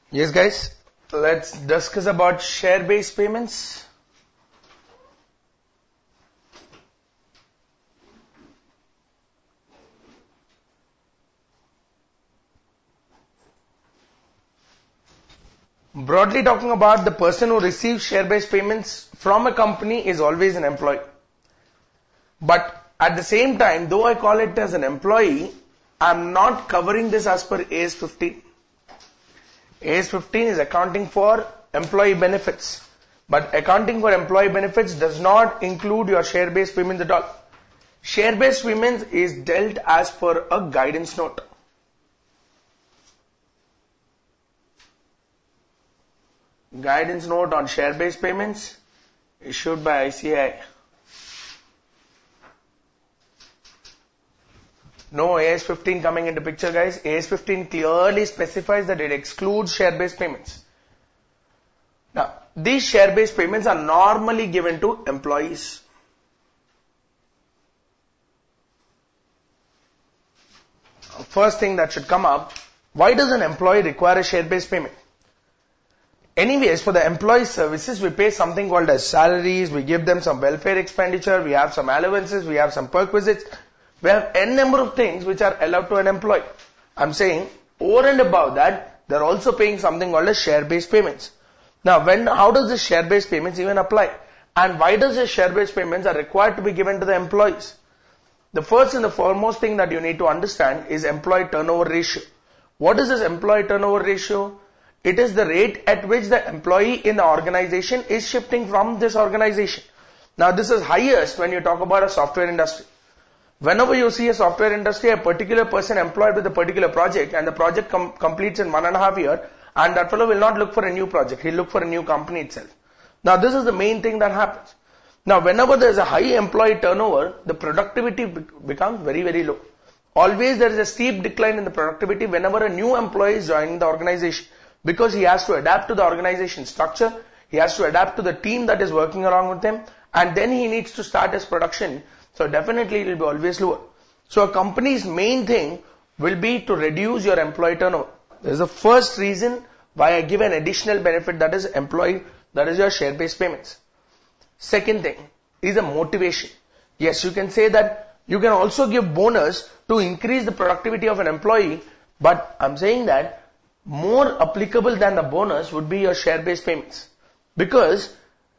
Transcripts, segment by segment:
Yes, guys, let's discuss about share-based payments. Broadly talking about, the person who receives share-based payments from a company is always an employee. But at the same time, though I call it as an employee, I'm not covering this as per AS 15. AS 15 is accounting for employee benefits. But accounting for employee benefits does not include your share-based payments at all. Share-based payments is dealt as per a guidance note. Guidance note on share-based payments issued by ICAI. No AS 15 coming into picture, guys. AS 15 clearly specifies that it excludes share-based payments. Now, these share-based payments are normally given to employees. First thing that should come up, why does an employee require a share-based payment? Anyways, for the employee services, we pay something called as salaries, we give them some welfare expenditure, we have some allowances, we have some perquisites, we have n number of things which are allowed to an employee. I'm saying, over and above that, they're also paying something called as share-based payments. Now, how does this share-based payments even apply? And why does this share-based payments are required to be given to the employees? The first and the foremost thing that you need to understand is employee turnover ratio. What is this employee turnover ratio? It is the rate at which the employee in the organization is shifting from this organization. Now, this is highest when you talk about a software industry. Whenever you see a software industry, a particular person employed with a particular project and the project completes in 1.5 years, and that fellow will not look for a new project. He'll look for a new company itself. Now, this is the main thing that happens. Now, whenever there is a high employee turnover, the productivity becomes very, very low. Always there is a steep decline in the productivity whenever a new employee is joining the organization, because he has to adapt to the organization structure, he has to adapt to the team that is working along with him, and then he needs to start his production. So definitely it will be always lower. So a company's main thing will be to reduce your employee turnover. This is the first reason why I give an additional benefit, that is employee, that is your share-based payments. Second thing is a motivation. Yes, you can say that you can also give bonus to increase the productivity of an employee, but I'm saying that more applicable than the bonus would be your share-based payments. Because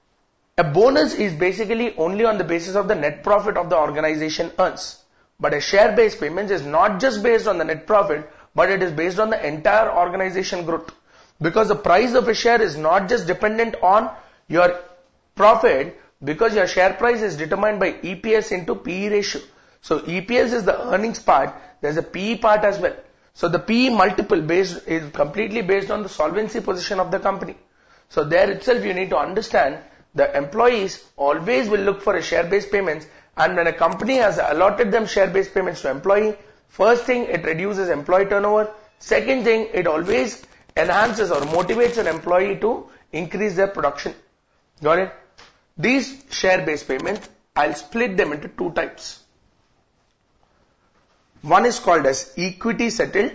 a bonus is basically only on the basis of the net profit of the organization earns. But a share-based payment is not just based on the net profit, but it is based on the entire organization growth. Because the price of a share is not just dependent on your profit, because your share price is determined by EPS into PE ratio. So EPS is the earnings part, there's a PE part as well. So the PE multiple is completely based on the solvency position of the company. So there itself you need to understand the employees always will look for a share-based payments, and when a company has allotted them share-based payments to employee, first thing, it reduces employee turnover. Second thing, it always enhances or motivates an employee to increase their production. Got it? These share-based payments, I'll split them into two types. One is called as equity settled.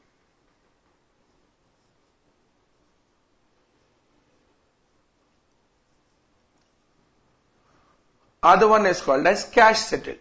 Other one is called as cash settled.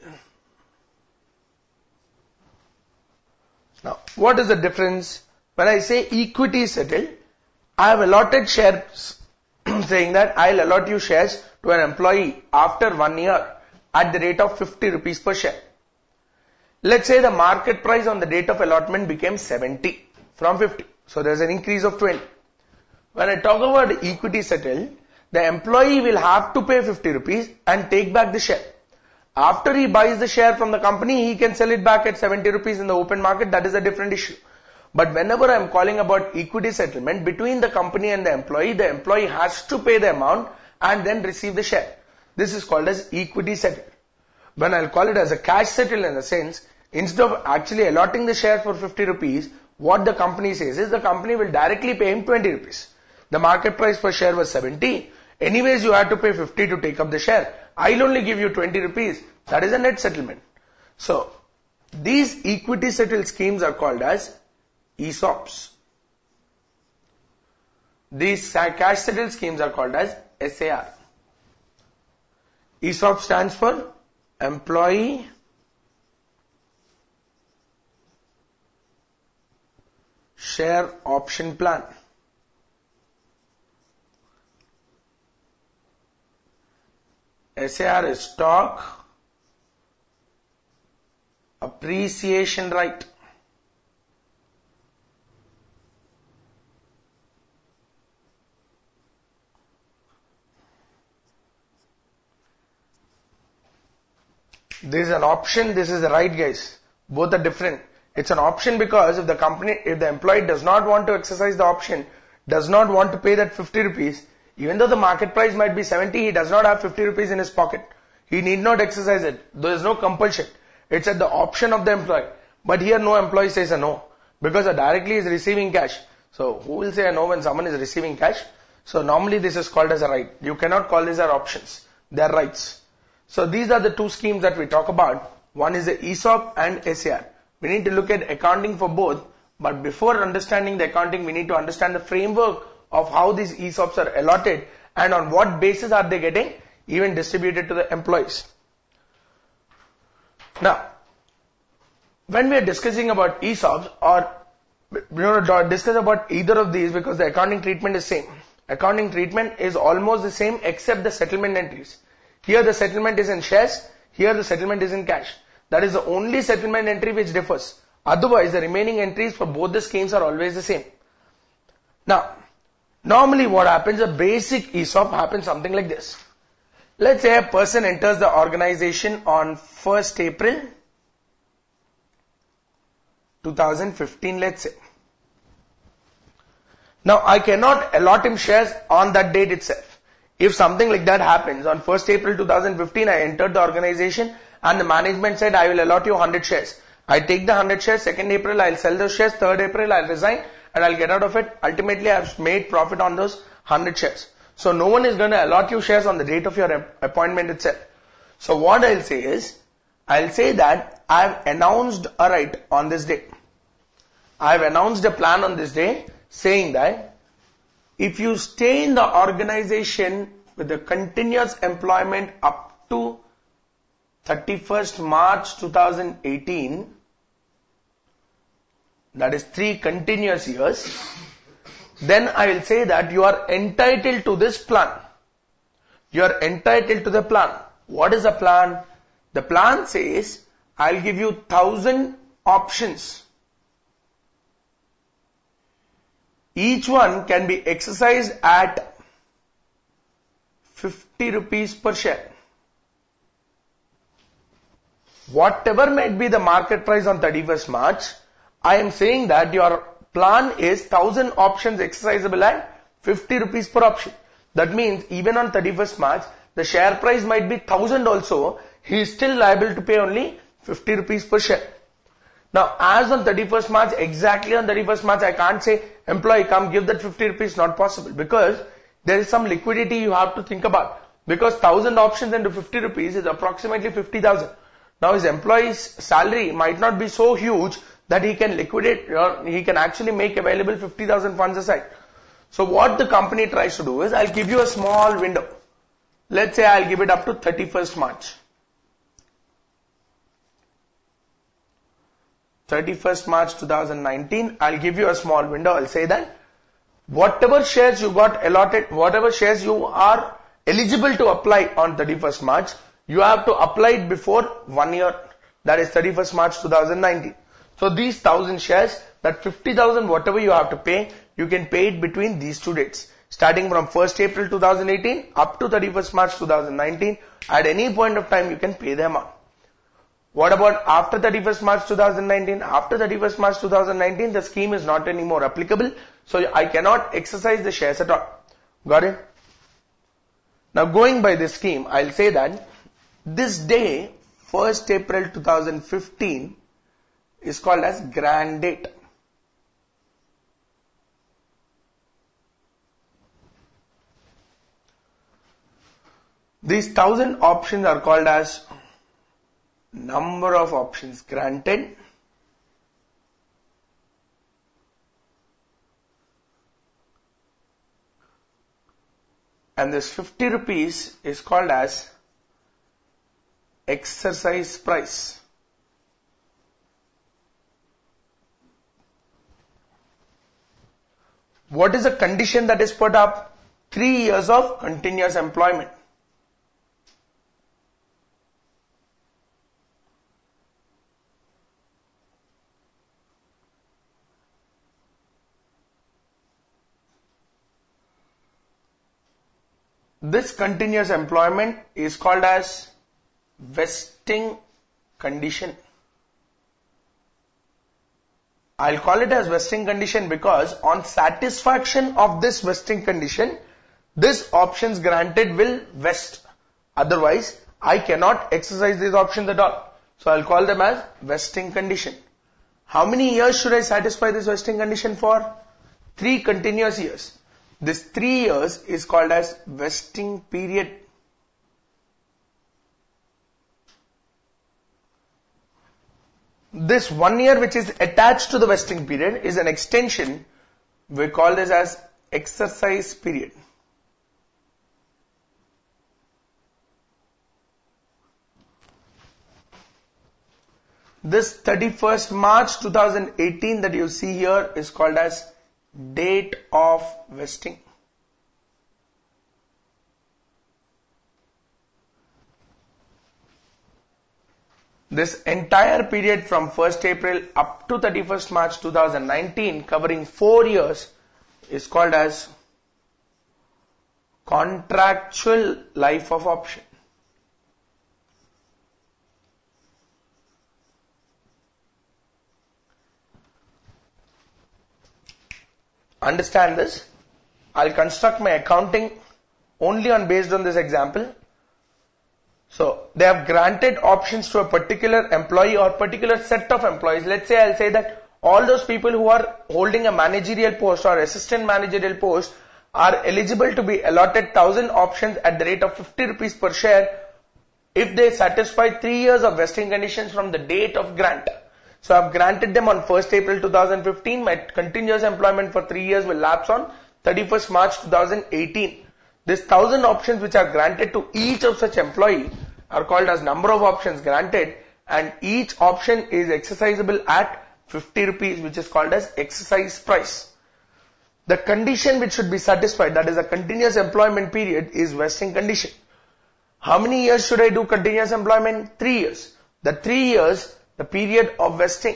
Now, what is the difference? When I say equity settled, I have allotted shares saying that I'll allot you shares to an employee after 1 year at the rate of 50 rupees per share. Let's say the market price on the date of allotment became 70 from 50. So there's an increase of 20. When I talk about equity settled, the employee will have to pay 50 rupees and take back the share. After he buys the share from the company, he can sell it back at 70 rupees in the open market. That is a different issue. But whenever I am calling about equity settlement between the company and the employee has to pay the amount and then receive the share. This is called as equity settled. When I'll call it as a cash settled, in the sense, instead of actually allotting the share for 50 rupees, what the company says is the company will directly pay him 20 rupees. The market price per share was 70. Anyways, you had to pay 50 to take up the share. I'll only give you 20 rupees. That is a net settlement. So, these equity settled schemes are called as ESOPs. These cash settled schemes are called as SAR. ESOP stands for Employee Share Option Plan. SAR is Stock Appreciation Right. This is an option, this is a right, guys. Both are different. It's an option because if the employee does not want to exercise the option, does not want to pay that 50 rupees, even though the market price might be 70, he does not have 50 rupees in his pocket. He need not exercise it. There is no compulsion. It's at the option of the employee. But here no employee says a no, because directly is receiving cash. So who will say a no when someone is receiving cash? So normally this is called as a right. You cannot call these are options. They are rights. So these are the two schemes that we talk about. One is the ESOP and SAR. We need to look at accounting for both. But before understanding the accounting, we need to understand the framework of how these ESOPs are allotted and on what basis are they getting even distributed to the employees. Now, when we are discussing about ESOPs or discuss about either of these, because the accounting treatment is same. Accounting treatment is almost the same except the settlement entries. Here the settlement is in shares, here the settlement is in cash. That is the only settlement entry which differs. Otherwise, the remaining entries for both the schemes are always the same. Now, normally what happens, a basic ESOP happens something like this. Let's say a person enters the organization on 1st April 2015, let's say. Now, I cannot allot him shares on that date itself. If something like that happens, on 1st April 2015, I entered the organization and the management said, I will allot you 100 shares. I take the 100 shares, 2nd April, I'll sell those shares, 3rd April, I'll resign and I'll get out of it. Ultimately, I've made profit on those 100 shares. So no one is going to allot you shares on the date of your appointment itself. So what I'll say is, I'll say that I've announced a right on this day. I've announced a plan on this day saying that if you stay in the organization with a continuous employment up to 31st March 2018, that is 3 continuous years, then I will say that you are entitled to this plan. You are entitled to the plan. What is the plan? The plan says, I'll give you 1000 options. Each one can be exercised at 50 rupees per share. Whatever might be the market price on 31st March, I am saying that your plan is 1000 options exercisable at 50 rupees per option. That means even on 31st March, the share price might be 1000 also, he is still liable to pay only 50 rupees per share. Now, as on 31st March, exactly on 31st March, I can't say, employee, come give that 50 rupees, not possible, because there is some liquidity you have to think about. Because 1000 options into 50 rupees is approximately 50,000. Now, his employee's salary might not be so huge that he can liquidate, or he can actually make available 50,000 funds aside. So what the company tries to do is, I'll give you a small window. Let's say I'll give it up to 31st March. 31st March 2019, I'll give you a small window. I'll say that whatever shares you got allotted, whatever shares you are eligible to apply on 31st March, you have to apply it before 1 year, that is 31st March 2019. So these 1000 shares, that 50,000 whatever you have to pay, you can pay it between these two dates. Starting from 1st April 2018 up to 31st March 2019, at any point of time you can pay the amount. What about after 31st March 2019? After 31st March 2019, the scheme is not anymore applicable. So I cannot exercise the shares at all. Got it? Now going by this scheme, I'll say that this day, 1st April 2015, is called as grant date. These 1000 options are called as number of options granted and this 50 rupees is called as exercise price. What is the condition that is put up? 3 years of continuous employment. This continuous employment is called as vesting condition. I'll call it as vesting condition because on satisfaction of this vesting condition, this options granted will vest. Otherwise, I cannot exercise these options at all. So I'll call them as vesting condition. How many years should I satisfy this vesting condition for? 3 continuous years. This 3 years is called as vesting period. This 1 year which is attached to the vesting period is an extension. We call this as exercise period. This 31st March 2018 that you see here is called as date of vesting. This entire period from 1st April up to 31st March 2019 covering 4 years is called as contractual life of option. Understand this? I'll construct my accounting only based on this example. So they have granted options to a particular employee or particular set of employees. Let's say I'll say that all those people who are holding a managerial post or assistant managerial post are eligible to be allotted 1000 options at the rate of 50 rupees per share if they satisfy 3 years of vesting conditions from the date of grant. So I've granted them on 1st April 2015. My continuous employment for 3 years will lapse on 31st March 2018. This 1000 options which are granted to each of such employee are called as number of options granted, and each option is exercisable at 50 rupees, which is called as exercise price. The condition which should be satisfied, that is a continuous employment period, is vesting condition. How many years should I do continuous employment? 3 years. The 3 years, the period of vesting.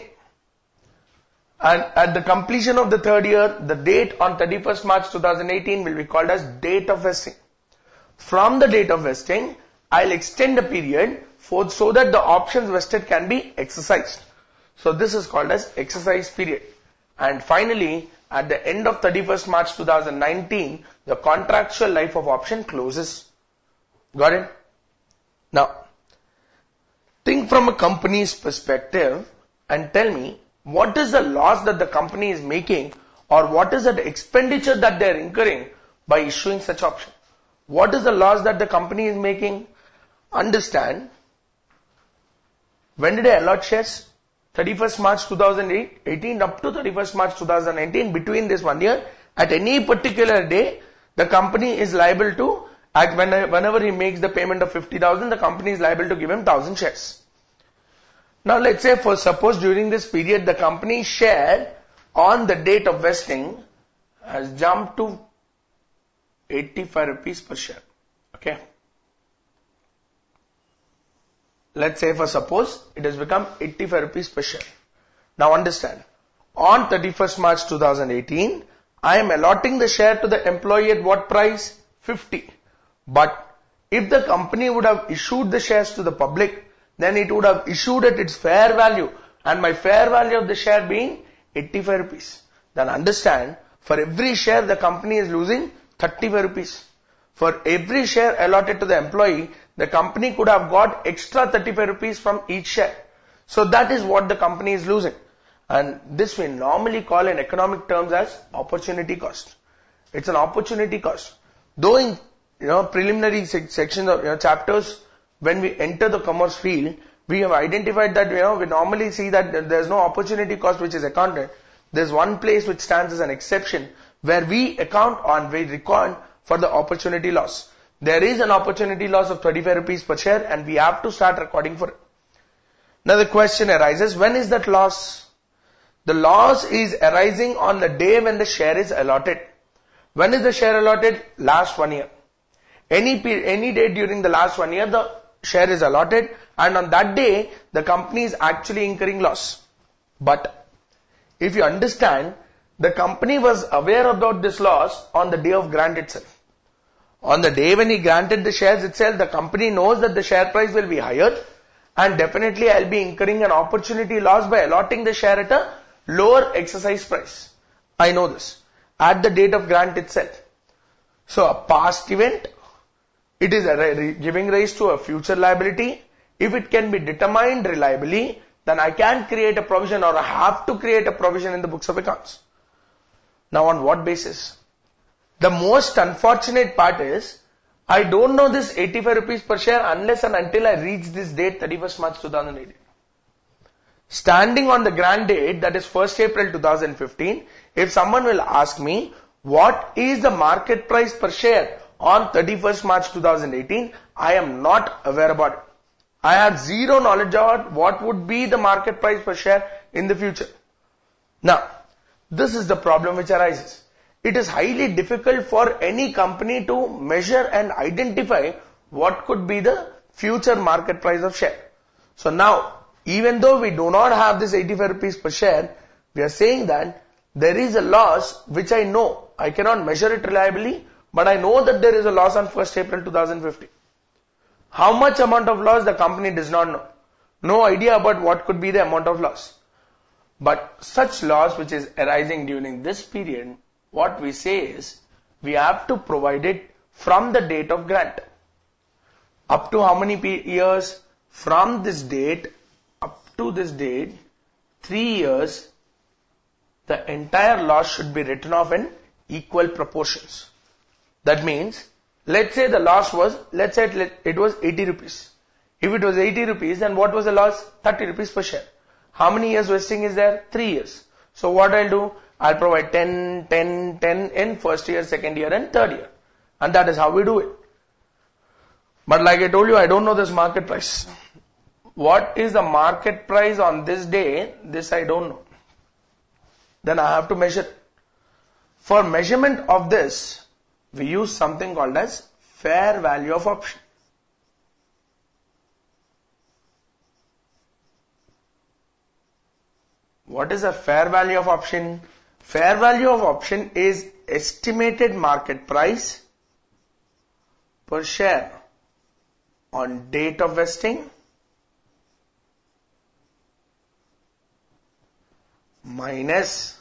And at the completion of the 3rd year, the date on 31st March 2018 will be called as date of vesting. From the date of vesting, I'll extend the period so that the options vested can be exercised. So this is called as exercise period. And finally, at the end of 31st March 2019, the contractual life of option closes. Got it? Now, think from a company's perspective and tell me, what is the loss that the company is making, or what is the expenditure that they are incurring by issuing such option? What is the loss that the company is making? Understand, when did I allot shares? 31st March 2018 up to 31st March 2019. Between this 1 year, at any particular day, the company is liable to, whenever he makes the payment of 50,000, the company is liable to give him 1000 shares. Now let's say suppose during this period the company's share on the date of vesting has jumped to 85 rupees per share. Okay. Let's say suppose it has become 85 rupees per share. Now understand, on 31st March 2018, I am allotting the share to the employee at what price? 50. But if the company would have issued the shares to the public, then it would have issued at its fair value, and my fair value of the share being 85 rupees. Then understand, for every share the company is losing 35 rupees. For every share allotted to the employee, the company could have got extra 35 rupees from each share. So that is what the company is losing. And this we normally call in economic terms as opportunity cost. It's an opportunity cost. Though in preliminary sections of chapters, when we enter the commerce field, we have identified that we normally see that there is no opportunity cost which is accounted. There is one place which stands as an exception where we account on, we reckon for the opportunity loss. There is an opportunity loss of 35 rupees per share and we have to start recording for it. Now the question arises, when is that loss? The loss is arising on the day when the share is allotted. When is the share allotted? Last 1 year. Any day during the last 1 year, the share is allotted and on that day, the company is actually incurring loss. But if you understand, the company was aware about this loss on the day of grant itself. On the day when he granted the shares itself, the company knows that the share price will be higher and definitely I'll be incurring an opportunity loss by allotting the share at a lower exercise price. I know this at the date of grant itself. So a past event, it is giving rise to a future liability. If it can be determined reliably, then I can create a provision or I have to create a provision in the books of accounts. Now on what basis? The most unfortunate part is, I don't know this 85 rupees per share unless and until I reach this date 31st March 2018. Standing on the grant date, that is 1st April 2015, if someone will ask me, what is the market price per share on 31st March 2018, I am not aware about it. I have zero knowledge about what would be the market price per share in the future. Now, this is the problem which arises. It is highly difficult for any company to measure and identify what could be the future market price of share. So now, even though we do not have this 85 rupees per share, we are saying that there is a loss which I know. I cannot measure it reliably, but I know that there is a loss on 1st April 2015. How much amount of loss the company does not know. No idea about what could be the amount of loss. But such loss which is arising during this period, what we say is, we have to provide it from the date of grant. Up to how many years? From this date up to this date, 3 years, the entire loss should be written off in equal proportions. That means, let's say the loss was, let's say it was 80 rupees. If it was 80 rupees, then what was the loss? 30 rupees per share. How many years vesting is there? 3 years. So what I'll do? I'll provide 10, 10, 10 in first year, second year and third year. And that is how we do it. But like I told you, I don't know this market price. What is the market price on this day? This I don't know. Then I have to measure. For measurement of this, we use something called as fair value of option. What is a fair value of option? Fair value of option is estimated market price per share on date of vesting minus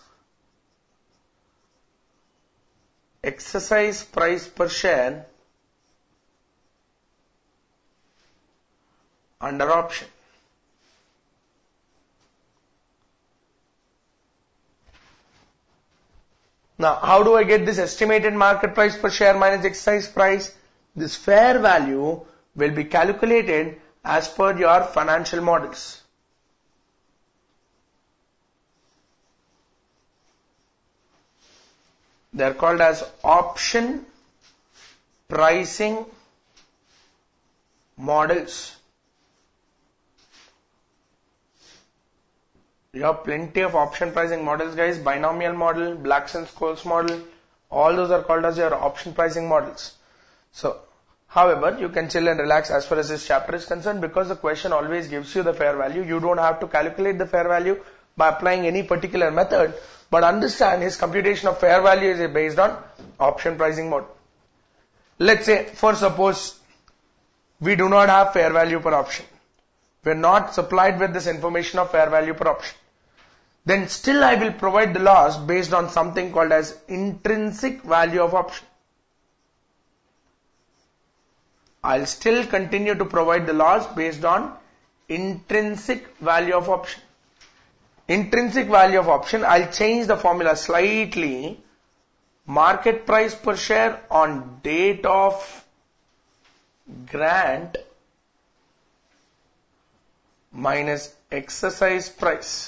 exercise price per share under option. Now, how do I get this estimated market price per share minus exercise price? This fair value will be calculated as per your financial models. They are called as option pricing models. You have plenty of option pricing models, guys. Binomial model, Blackson-Scholes model, all those are called as your option pricing models. So, however, you can chill and relax as far as this chapter is concerned, because the question always gives you the fair value. You don't have to calculate the fair value by applying any particular method, but understand his computation of fair value is based on option pricing model. Let's say, for suppose, we do not have fair value per option. We are not supplied with this information of fair value per option. Then still I will provide the loss based on something called as intrinsic value of option. I'll still continue to provide the loss based on intrinsic value of option. Intrinsic value of option, I'll change the formula slightly. Market price per share on date of grant minus exercise price.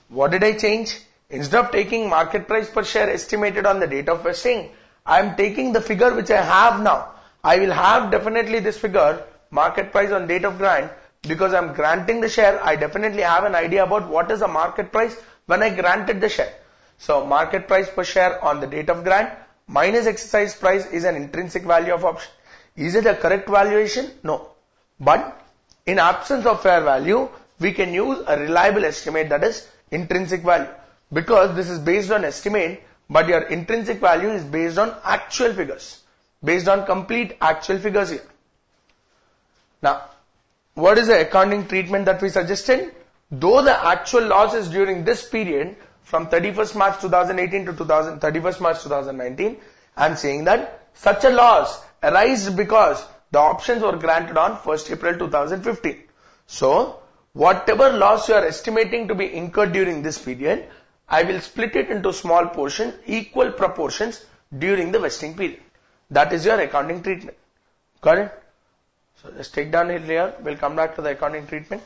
What did I change? Instead of taking market price per share estimated on the date of vesting, I am taking the figure which I have now. I will have definitely this figure, market price on date of grant, because I am granting the share. I definitely have an idea about what is the market price when I granted the share. So market price per share on the date of grant minus exercise price is an intrinsic value of option. Is it a correct valuation? No. But in absence of fair value, we can use a reliable estimate, that is intrinsic value. Because this is based on estimate, but your intrinsic value is based on actual figures. Based on complete actual figures here. Now, what is the accounting treatment that we suggested? Though the actual loss is during this period, from 31st March 2018 to 31st March 2019, I am saying that such a loss arises because the options were granted on 1st April 2015. So, whatever loss you are estimating to be incurred during this period, I will split it into small portions, equal proportions during the vesting period. That is your accounting treatment. Got it? So, just take down it here. We'll come back to the accounting treatment.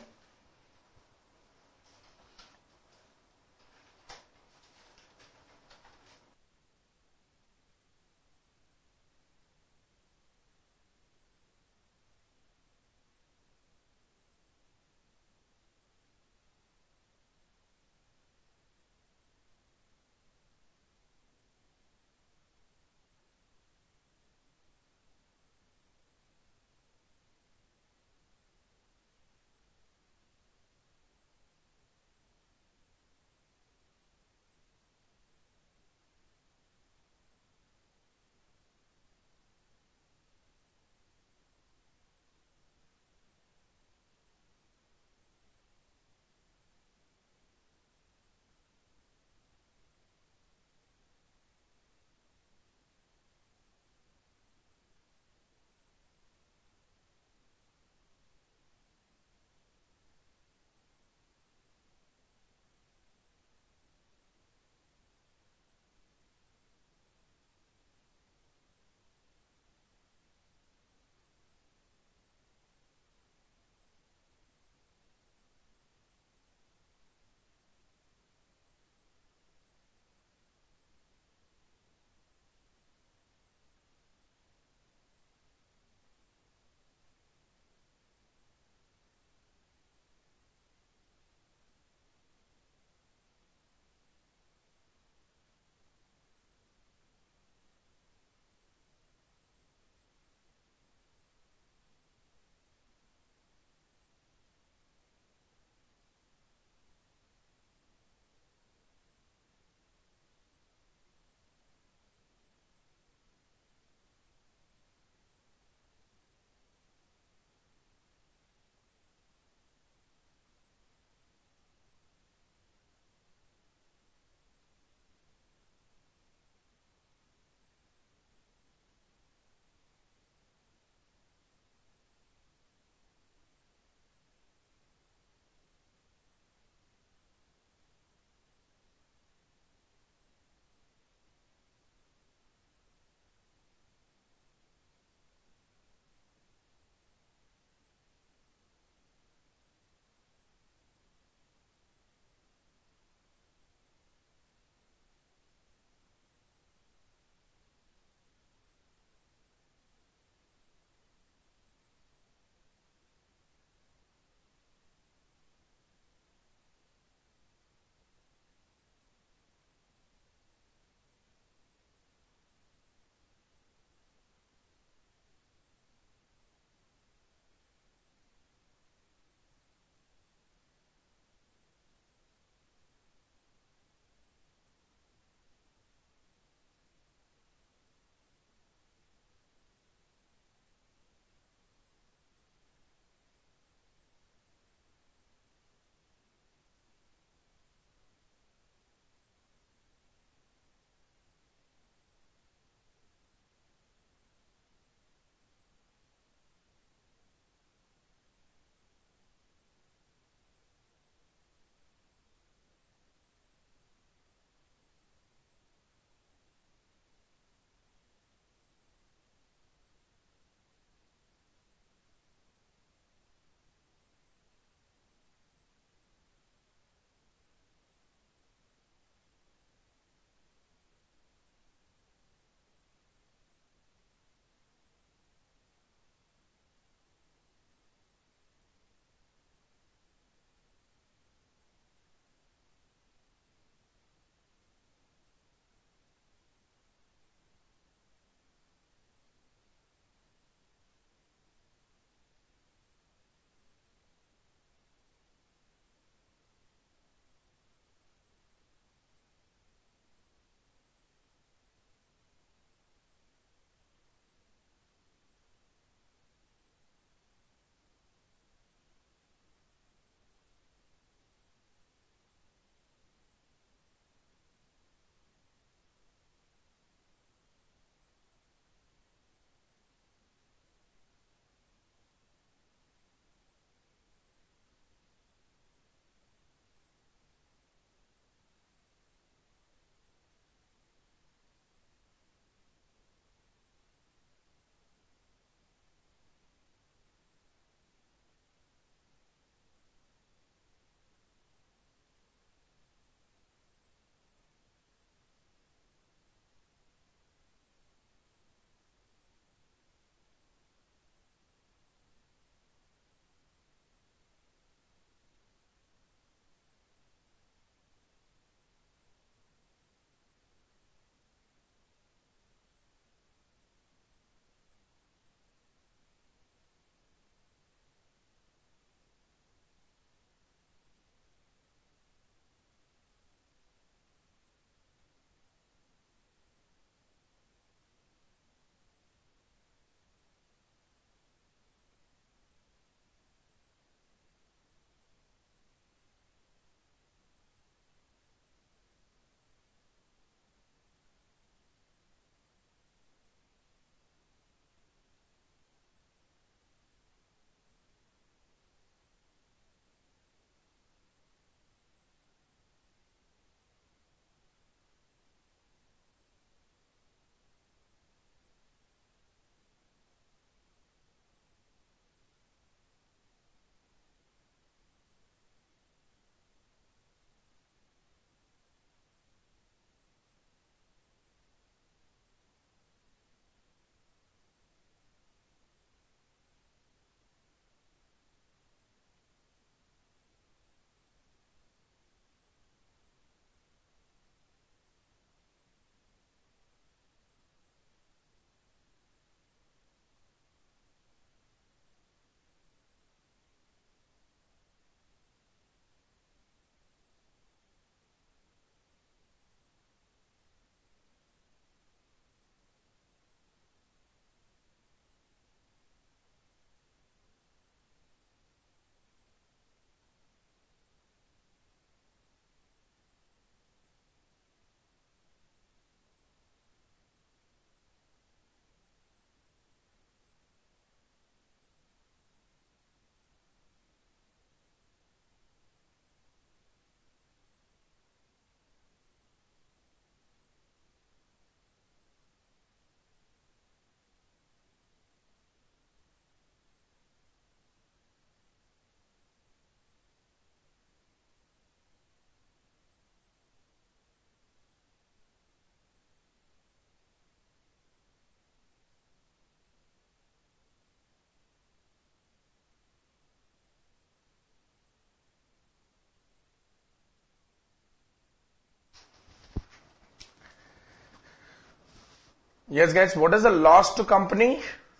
Yes guys, what is the loss to company?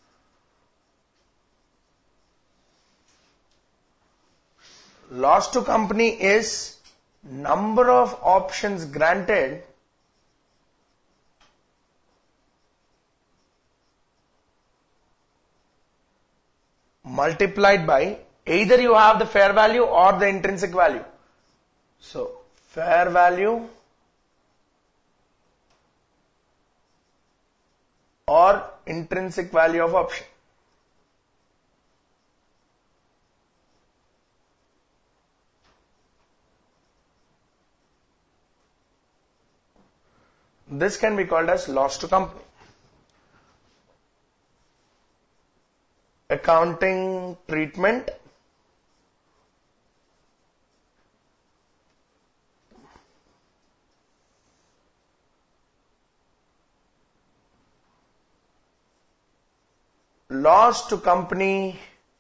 Loss to company is number of options granted multiplied by either you have the fair value or the intrinsic value. So fair value or intrinsic value of option. This can be called as loss to company. Accounting treatment. Loss to company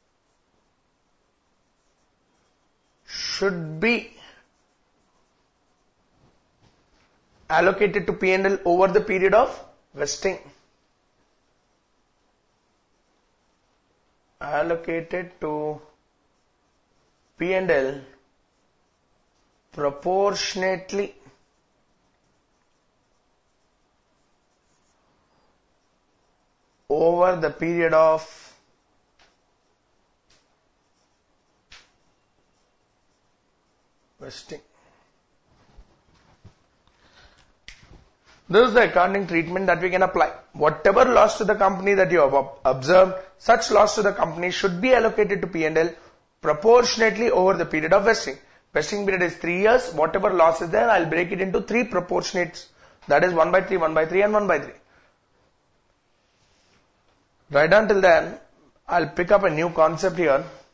should be allocated to P&L over the period of vesting. Allocated to P&L proportionately over the period of vesting. This is the accounting treatment that we can apply. Whatever loss to the company that you have observed, such loss to the company should be allocated to P&L proportionately over the period of vesting. Vesting period is 3 years. Whatever loss is there, I'll break it into 3 proportionates. That is 1/3, 1/3 and 1/3. Right until then, I'll pick up a new concept here.